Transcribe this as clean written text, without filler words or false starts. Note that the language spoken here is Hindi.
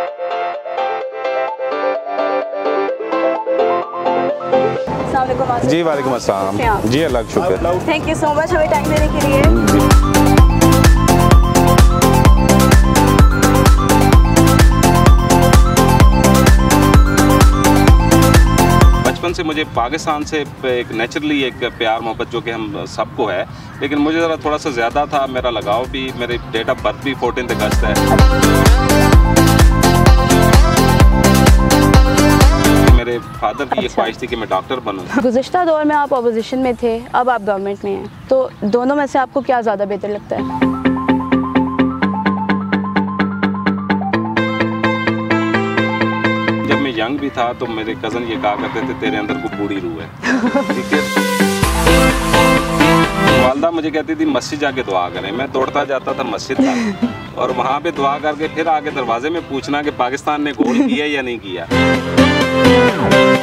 जी वालेकुम अस्सलाम। जी अल्लाह का शुक्र। थैंक यू सो मच हमें टाइम देने के लिए। बचपन से मुझे पाकिस्तान से एक नेचुरली एक प्यार मोहब्बत जो कि हम सबको है, लेकिन मुझे ज़रा थोड़ा सा ज़्यादा था। मेरा लगाव भी, मेरे डेट ऑफ बर्थ भी 14 अगस्त है। मेरे फादर की ये ख्वाहिश थी कि मैं डॉक्टर बनूं। गुज़िश्ता दौर में आप अपोजिशन में थे, अब आप गवर्नमेंट में हैं, तो दोनों में से आपको क्या ज़्यादा बेहतर लगता है? जब मैं यंग भी था तो मेरे कज़न ये कहा करते थे तेरे अंदर को बूढ़ी रूह है। ठीक है। वालदा मुझे कहती थी मस्जिद जाके दुआ करें। मैं दौड़ता जाता था मस्जिद तक और वहाँ पे दुआ करके फिर आगे दरवाजे में पूछना कि पाकिस्तान ने गोल किया या नहीं किया।